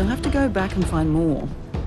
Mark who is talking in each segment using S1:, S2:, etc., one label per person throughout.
S1: You'll have to go back and find more.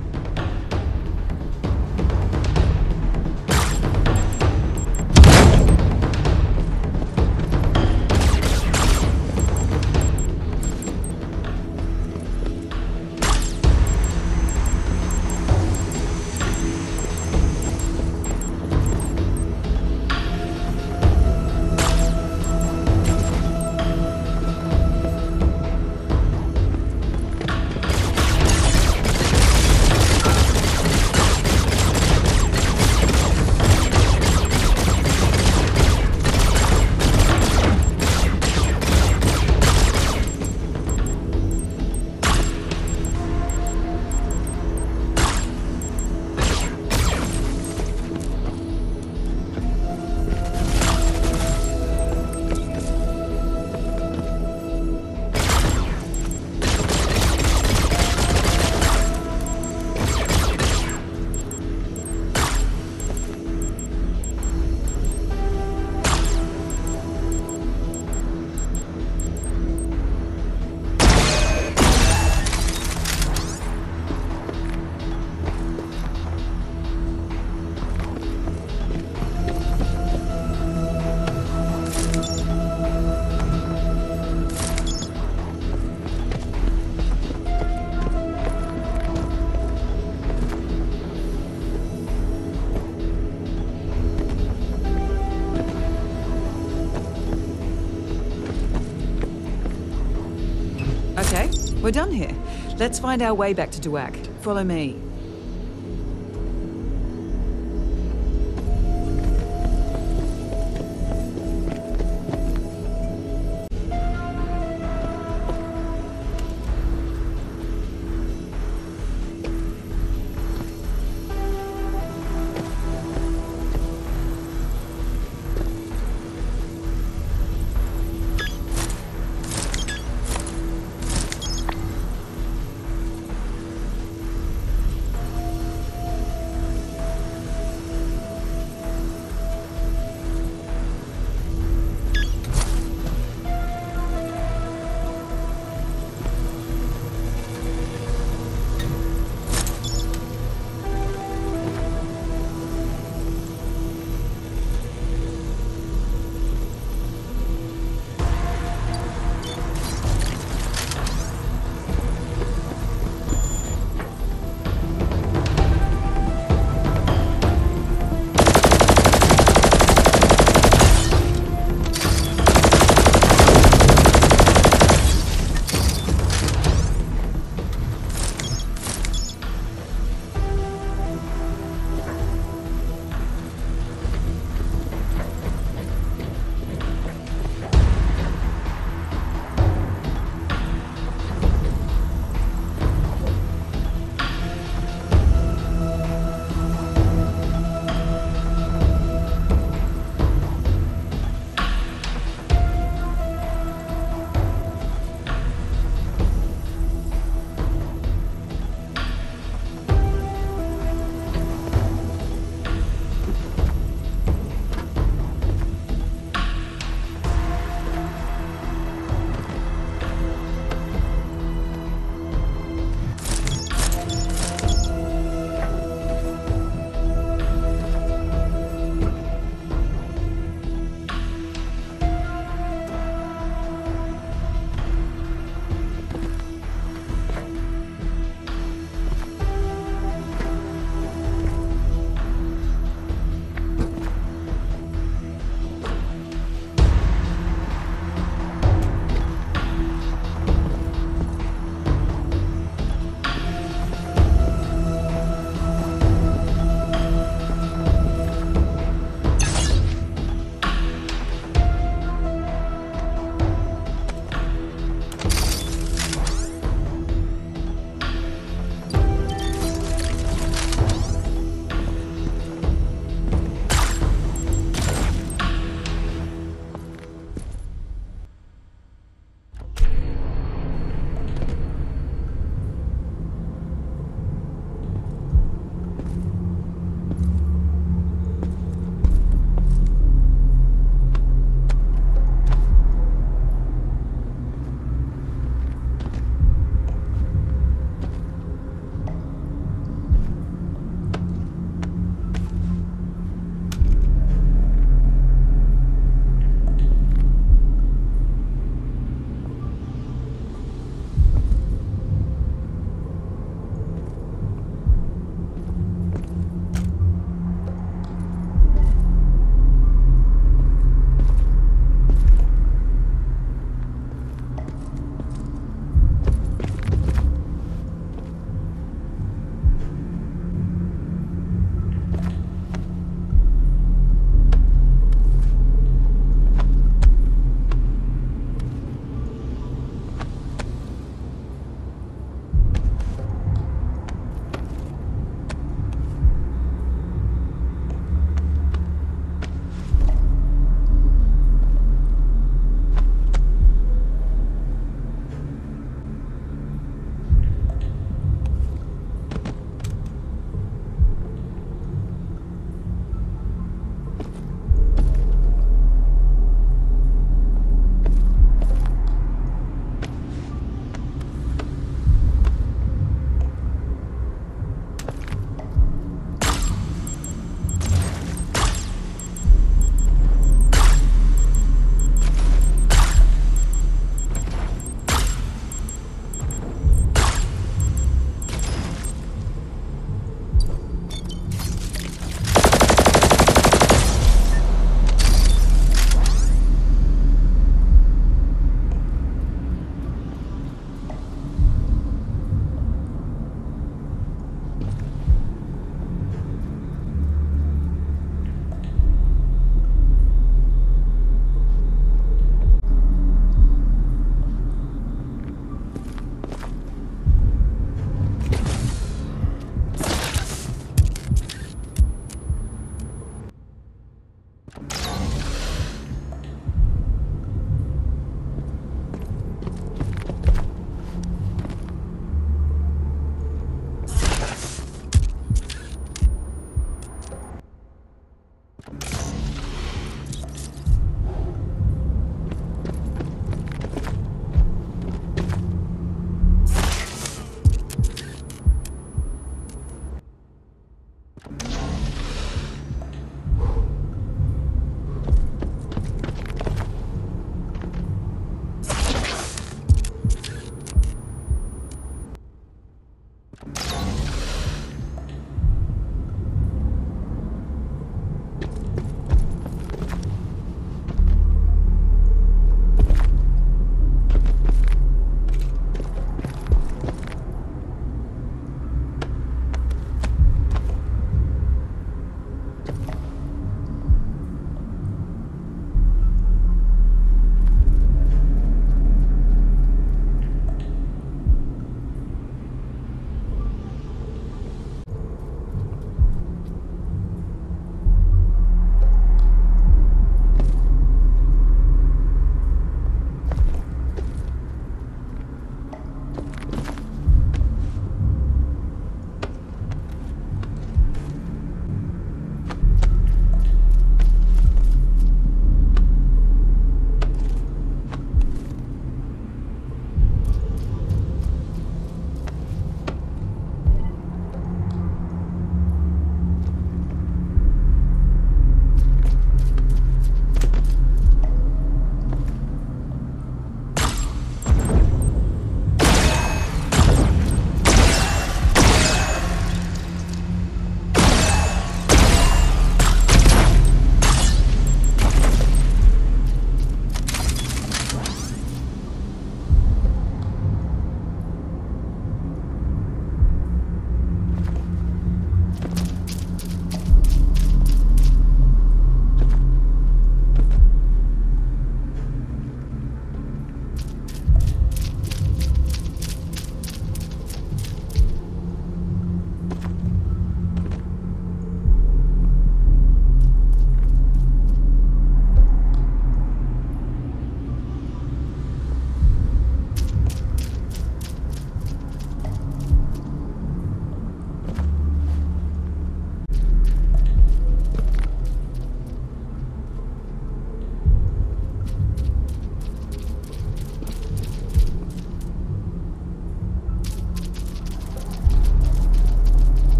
S1: Okay, we're done here. Let's find our way back to Duak. Follow me.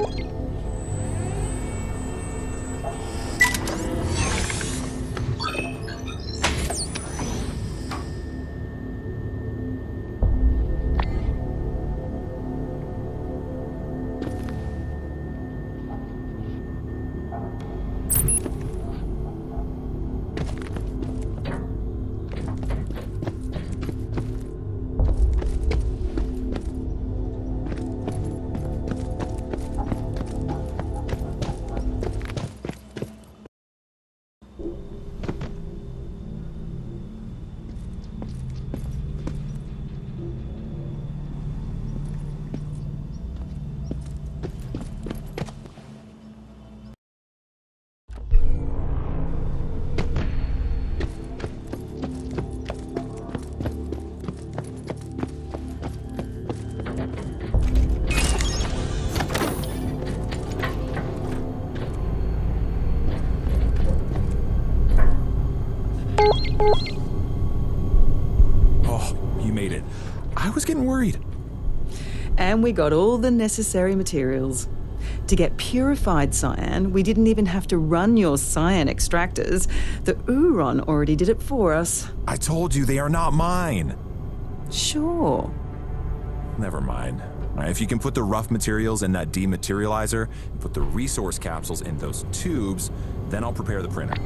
S2: Oh, you made it. I was getting worried.
S1: And we got all the necessary materials. To get purified cyan, we didn't even have to run your cyan extractors. The Uron already did it for us.
S2: I told you they are not mine.
S1: Sure.
S2: Never mind. If you can put the rough materials in that dematerializer and put the resource capsules in those tubes, then I'll prepare the printer.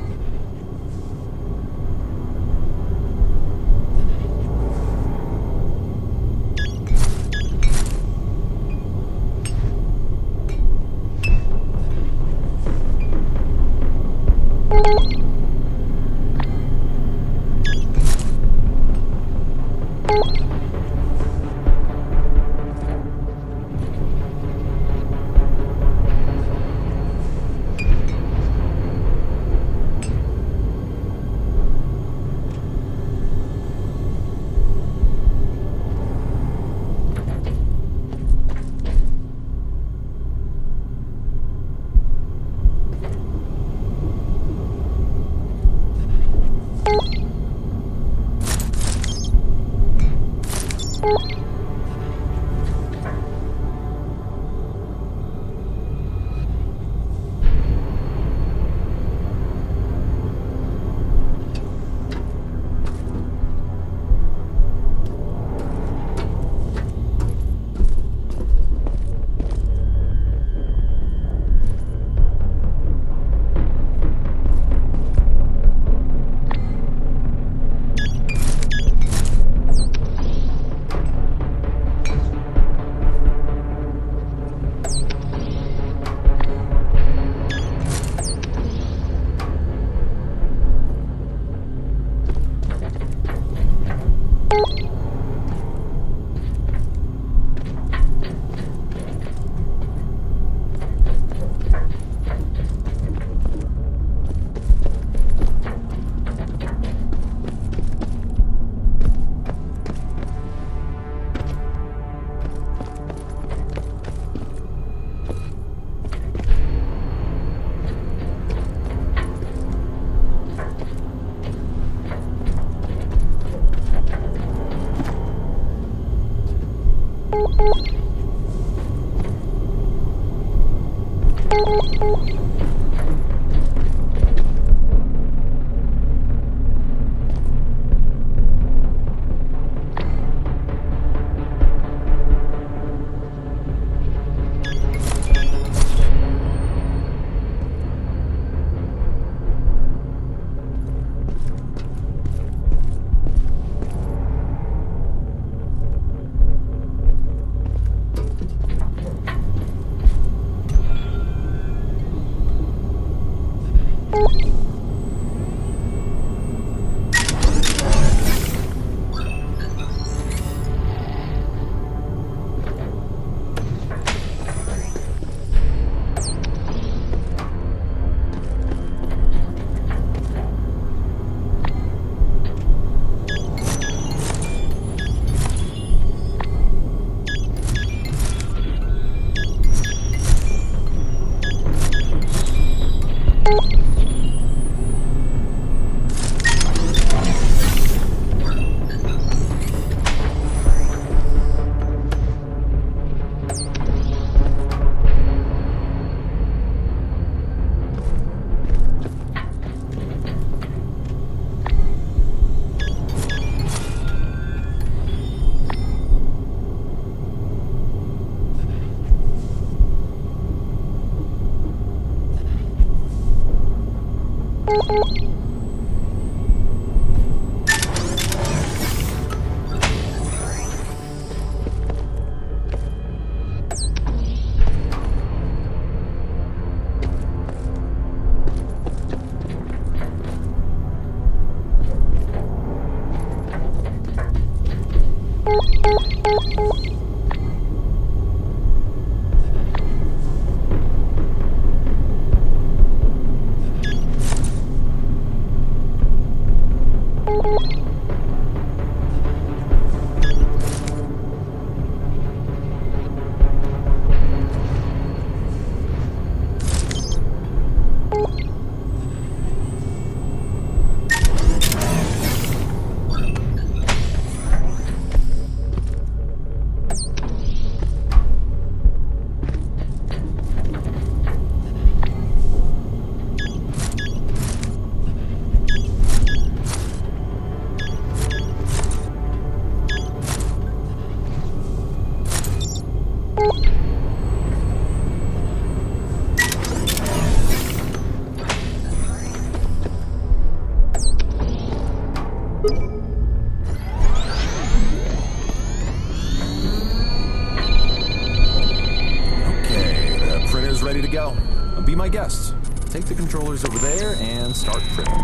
S2: Ready to go. Be my guest. Take the controllers over there and start printing.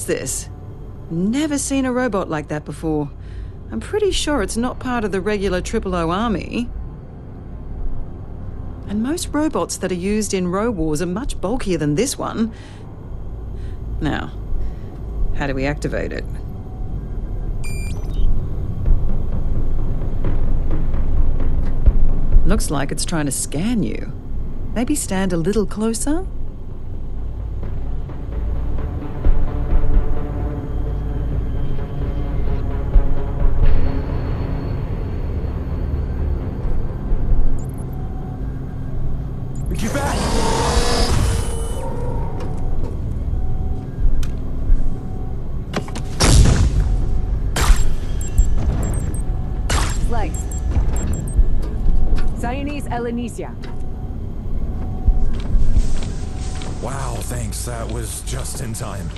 S1: this? Never seen a robot like that before. I'm pretty sure it's not part of the regular Triple O army. And most robots that are used in Row Wars are much bulkier than this one. Now, how do we activate it? Looks like it's trying to scan you. Maybe stand a little closer?
S2: Get back!
S3: Legs. Cyanese Elenicia.
S2: Wow, thanks. That was just in time.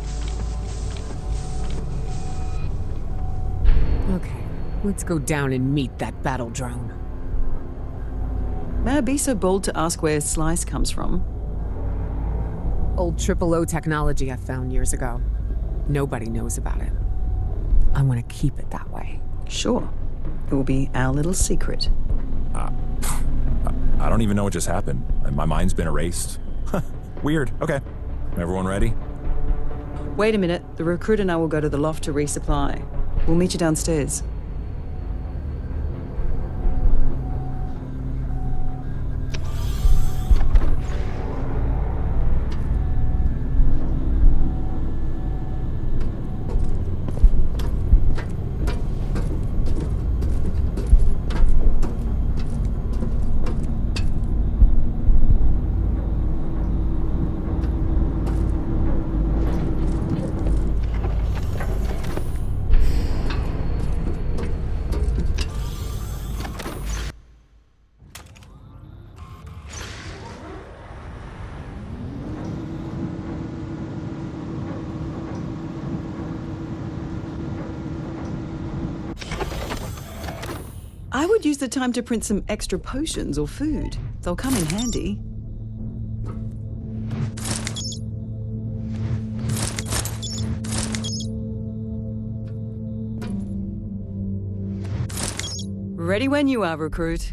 S3: Okay, let's go down and meet that battle drone.
S1: May I be so bold to ask where Slice comes from?
S3: Old Triple O technology I found years ago. Nobody knows about it. I want to keep it that way.
S1: Sure. It will be our little secret.
S2: I don't even know what just happened. My mind's been erased. Weird. Okay. Everyone ready?
S1: Wait a minute. The recruit and I will go to the loft to resupply. We'll meet you downstairs. I would use the time to print some extra potions or food. They'll come in handy. Ready when you are, recruit.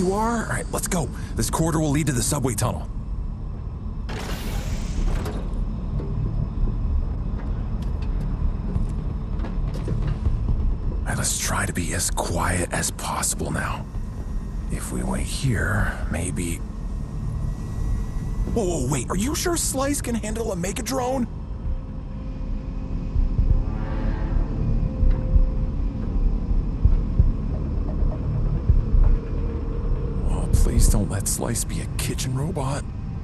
S2: you are? All right, let's go. This corridor will lead to the subway tunnel. All right, let's try to be as quiet as possible now. If we wait here, maybe... Whoa, wait, are you sure Slice can handle a Megadrone? Oh, please don't let Slice be a kitchen robot.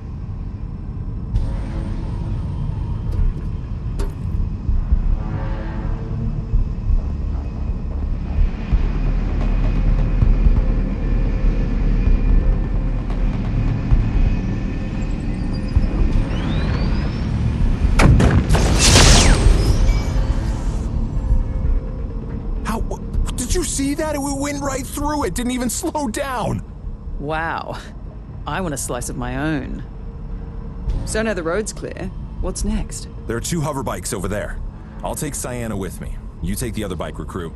S2: Did you see that? It went right through it, didn't even slow down.
S1: Wow. I want a slice of my own. So now the road's clear. What's next?
S2: There are 2 hover bikes over there. I'll take Cyanna with me. You take the other bike, Recruit.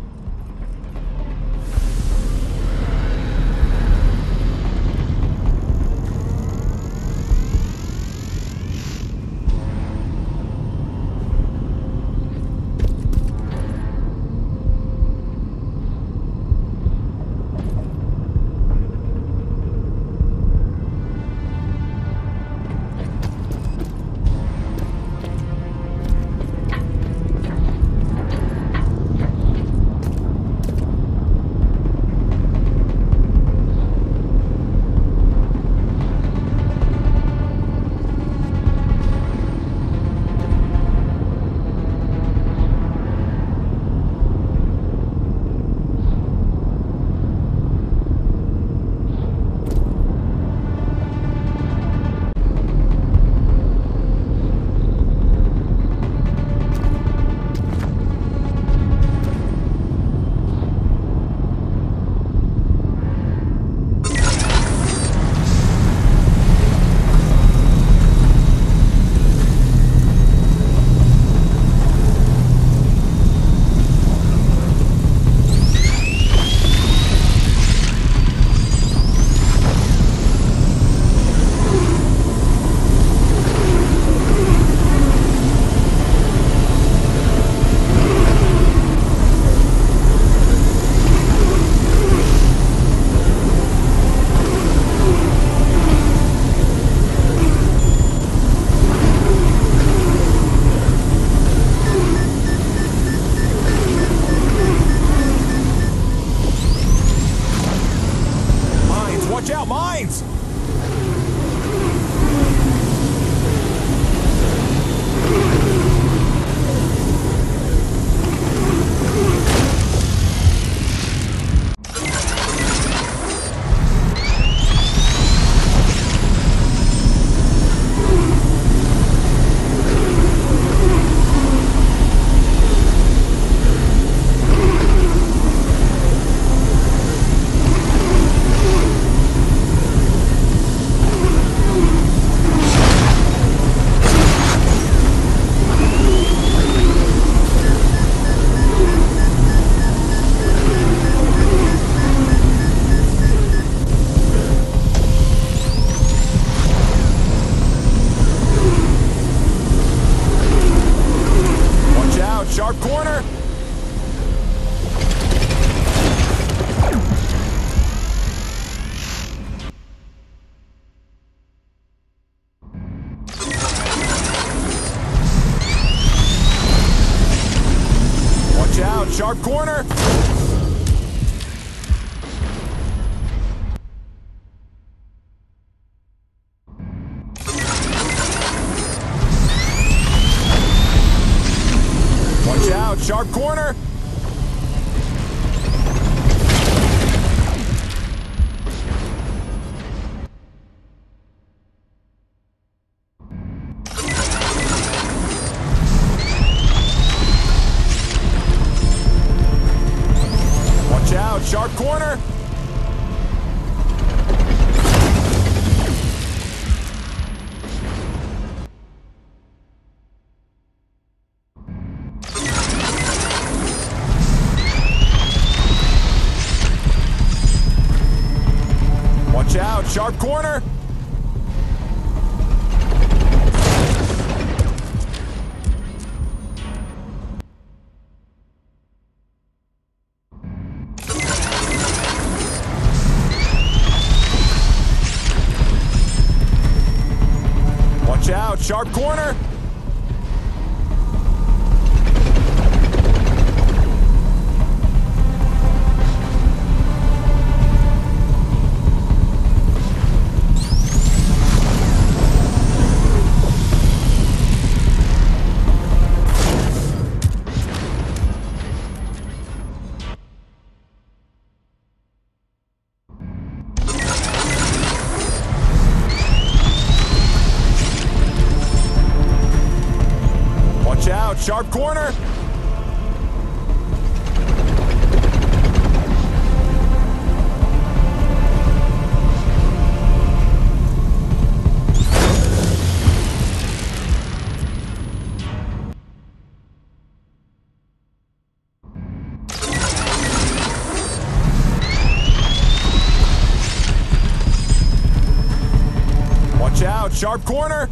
S2: Watch out, mines! Sharp corner! Watch out, sharp corner! Watch out, sharp corner! Watch out, sharp corner! Sharp corner! Watch out, sharp corner! Sharp corner! Watch out, sharp corner!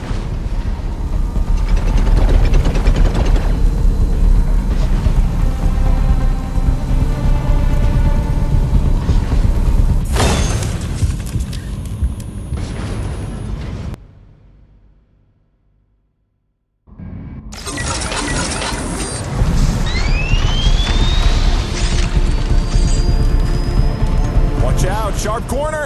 S2: Sharp corner!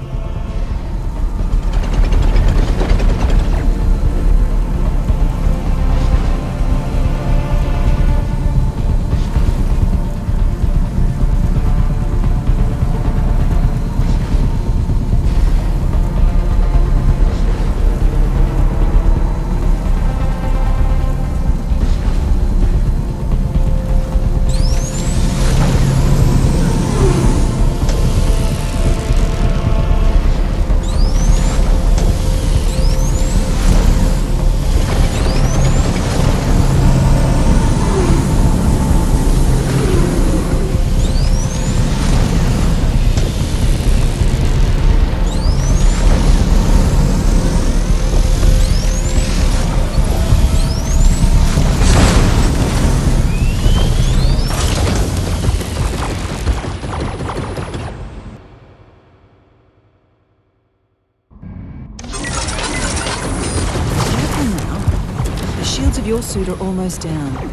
S1: Your suit are almost down.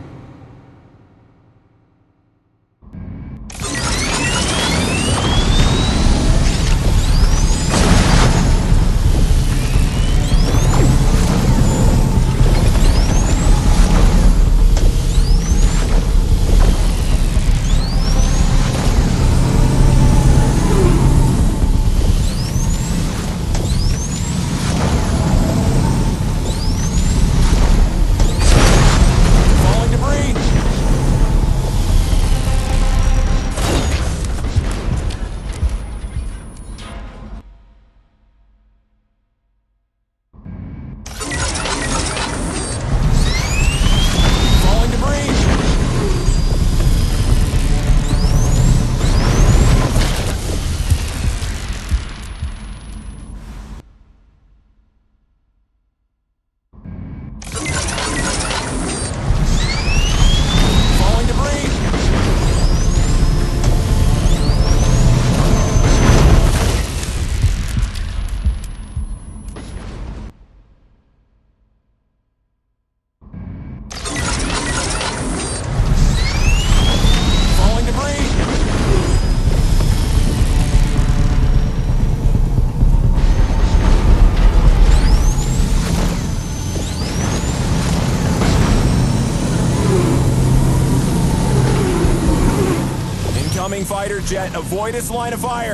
S1: Incoming fighter jet, avoid its line of fire!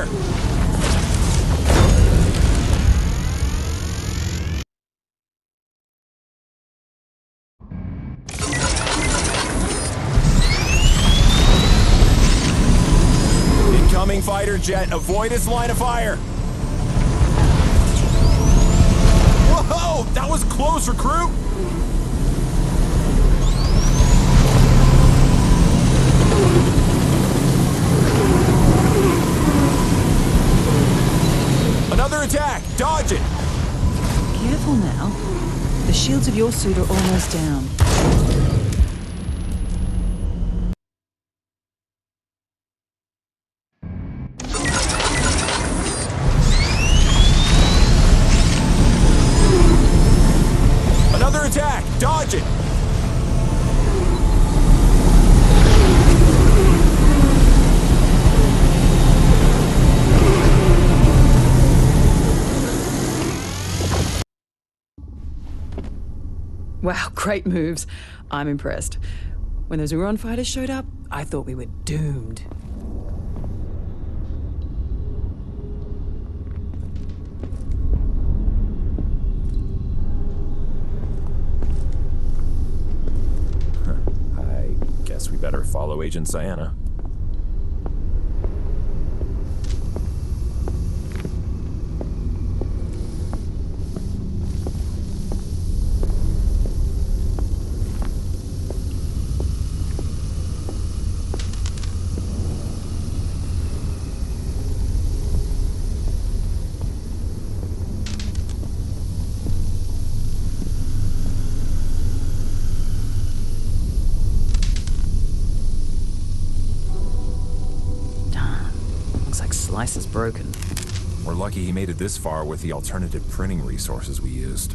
S1: Incoming fighter jet, avoid its line of fire! Whoa! That was close, recruit! of your suit are almost down.
S2: Another attack! Dodge it!
S1: Wow, great moves. I'm impressed. When those Uron fighters showed up, I thought we were doomed.
S2: I guess we better follow Agent Sienna.
S1: Slice is broken.
S2: We're lucky he made it this far with the alternative printing resources we used.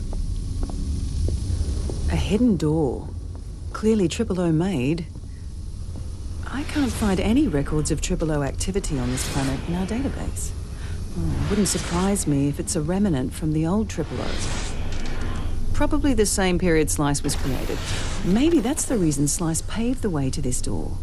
S1: A hidden door. Clearly Triple O made. I can't find any records of Triple O activity on this planet in our database. Wouldn't surprise me if it's a remnant from the old Triple O. Probably the same period Slice was created. Maybe that's the reason Slice paved the way to this door.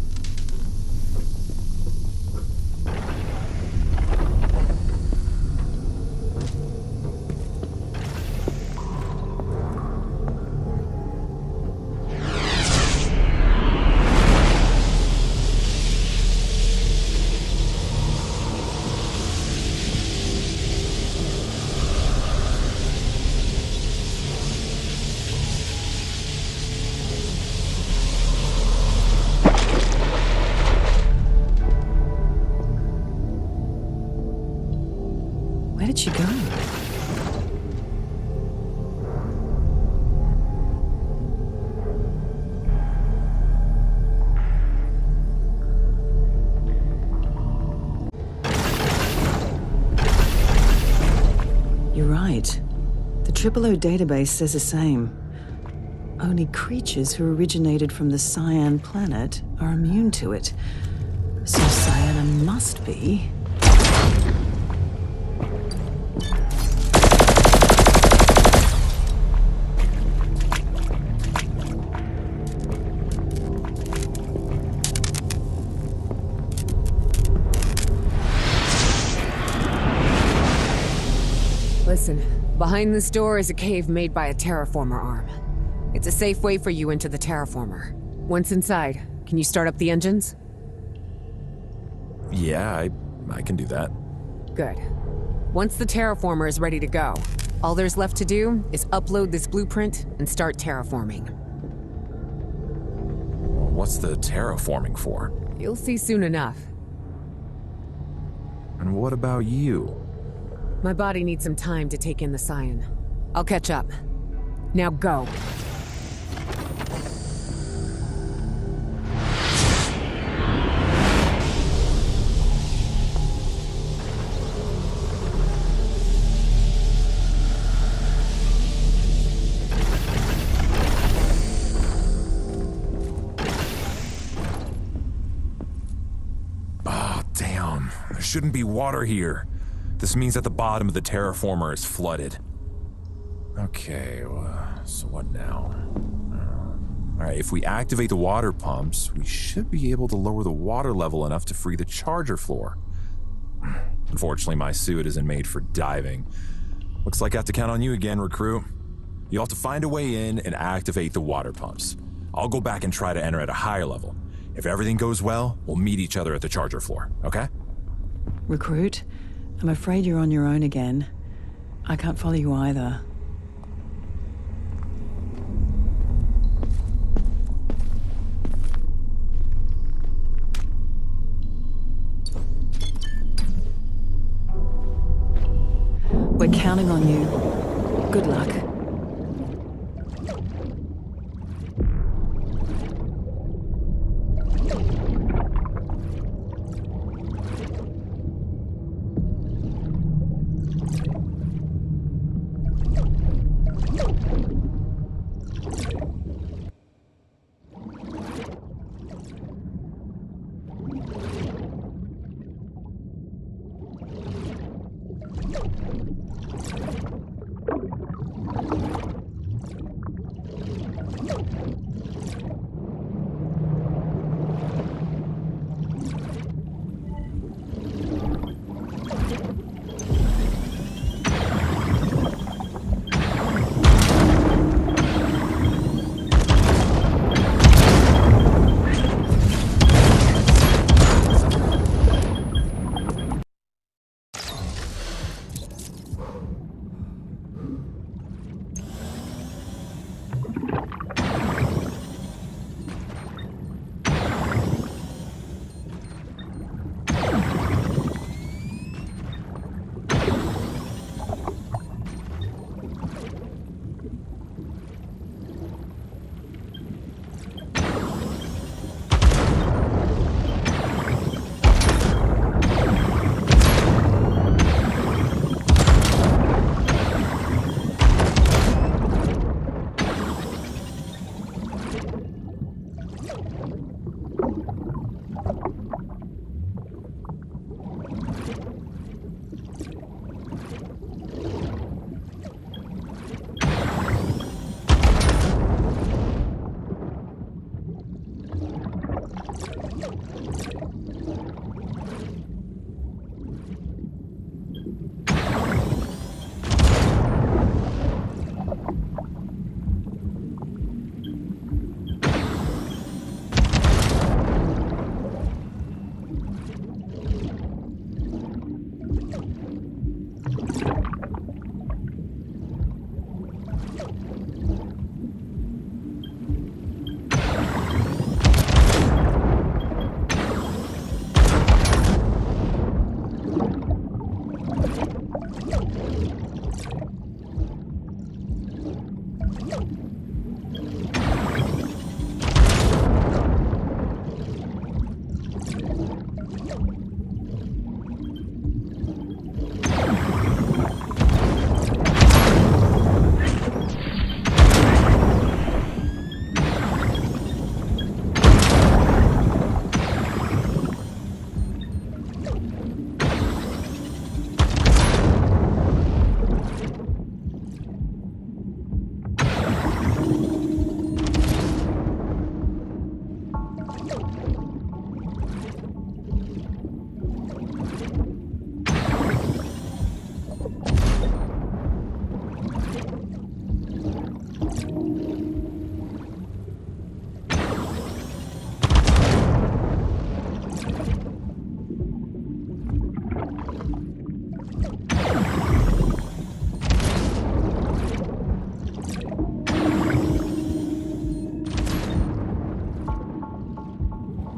S1: Where did she go? You're right. The Triple O database says the same. Only creatures who originated from the Cyan planet are immune to it. So Sienna must be...
S3: Listen, behind this door is a cave made by a terraformer arm. It's a safe way for you into the terraformer. Once inside, can you start up the engines?
S2: Yeah, I can do that.
S3: Good. Once the terraformer is ready to go, all there's left to do is upload this blueprint and start terraforming.
S2: What's the terraforming for?
S3: You'll see soon enough.
S2: And what about you?
S3: My body needs some time to take in the Cyan. I'll catch up. Now go.
S2: Ah, damn. There shouldn't be water here. This means that the bottom of the terraformer is flooded. Okay, so what now? Alright, if we activate the water pumps, we should be able to lower the water level enough to free the charger floor. Unfortunately, my suit isn't made for diving. Looks like I have to count on you again, recruit. You'll have to find a way in and activate the water pumps. I'll go back and try to enter at a higher level. If everything goes well, we'll meet each other at the charger floor, okay?
S1: Recruit, I'm afraid you're on your own again. I can't follow you either. We're counting on you. Good luck.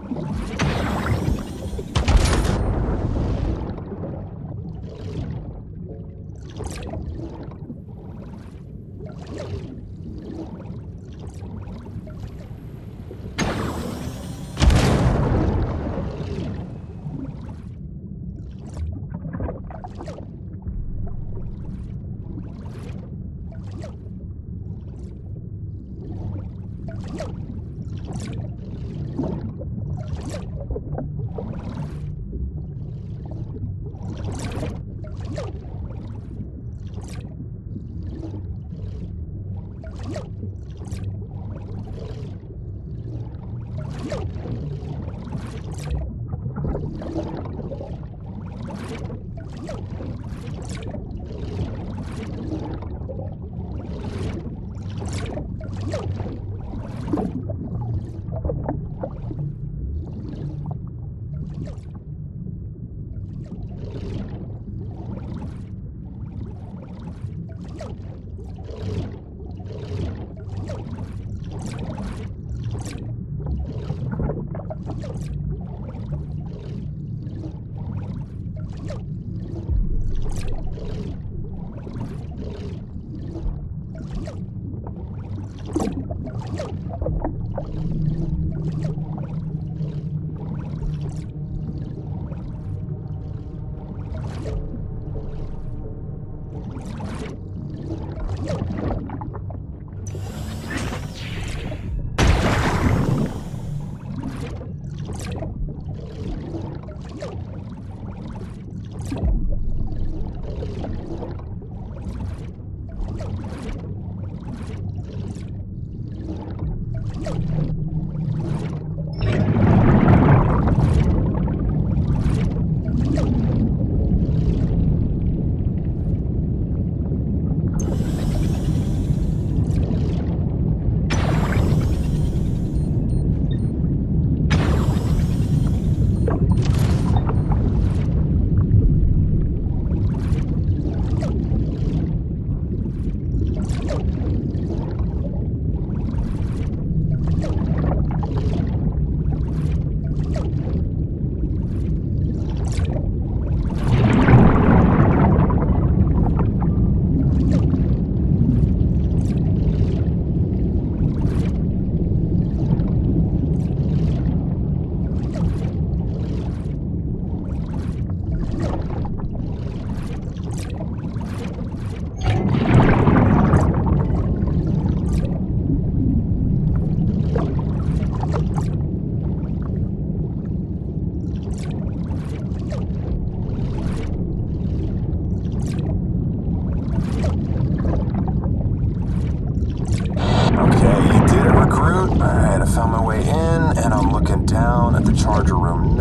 S2: found my way in, and I'm looking down at the charger room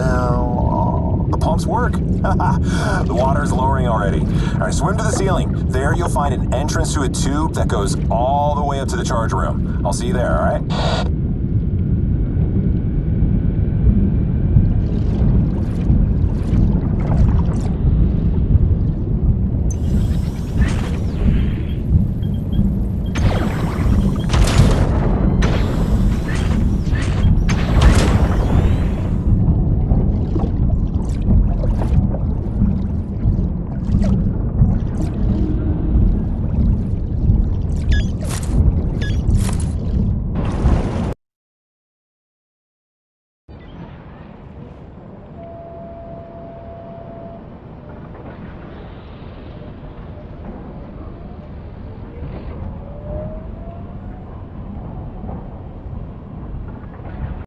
S2: now. Oh, the pumps work. The water's lowering already. All right, swim to the ceiling. There you'll find an entrance to a tube that goes all the way up to the charger room. I'll see you there, all right?